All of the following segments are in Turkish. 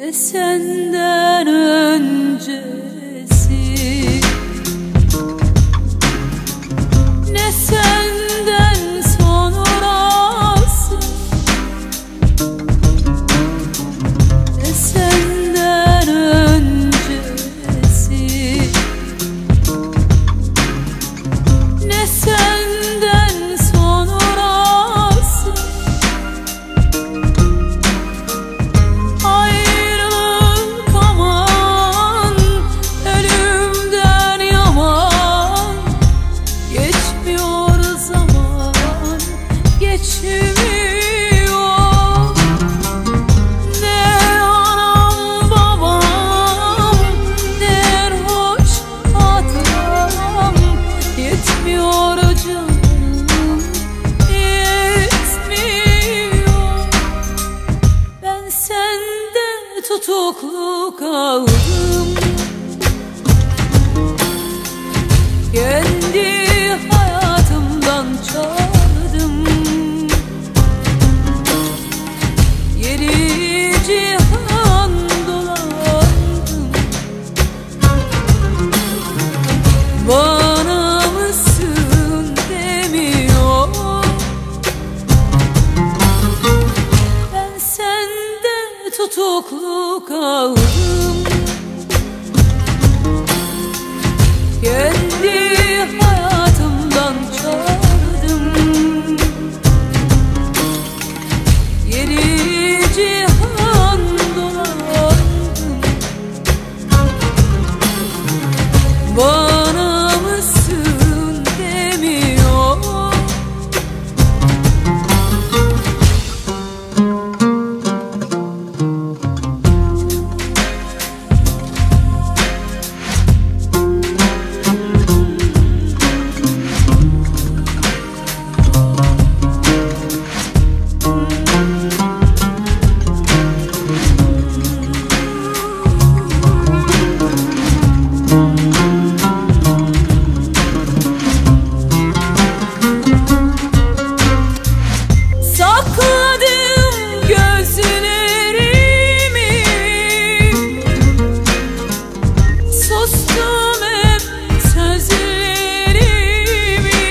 Ne senden öncesi, ne senden sonrası, ne senden öncesi, ne senden sonrası. Ayrılık aman, ölümden yaman. Geçmiyor zaman, geçmiyor. Ne anam babam, ne hoş hatıram. Yetmiyor canım, yetmiyor. Ben sende tutuklu kaldım. Kendi hayatımdan çaldım. Yedi cihan dolandım. Bana mısın demiyor. Ben sende tutuklu kaldım. Kendi hayatımdan çaldım. Yedi cihan dolandım. Bana mısın demiyor. Sakladım gözlerimi, sustum hep sözlerimi.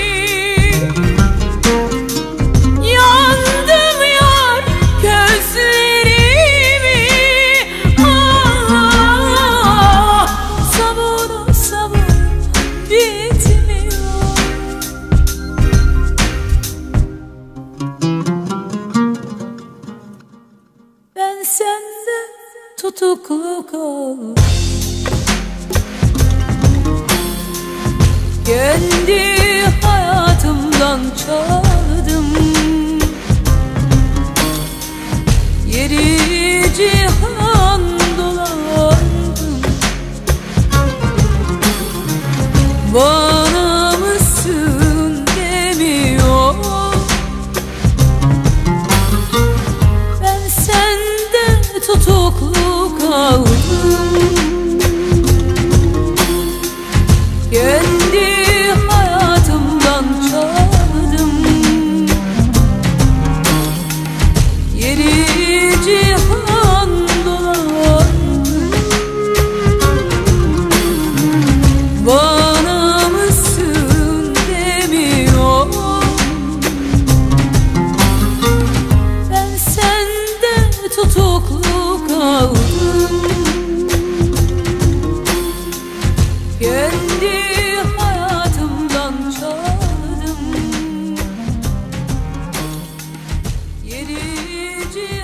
Yandım yar gözlerimi. Ah, sabır sabır bitmiyor. Ben sende tutuklu kaldım. Kendi hayatımdan çaldım. Yedi cihan dolandım. Bana mısın demiyor. Ben sende tutuklu kaldım. Kendi hayatımdan çaldım. Yedi cihan dolandım. Bana mısın demiyor. Ben sende tutuklu kaldım. Kendi hayatımdan çaldım. Yedi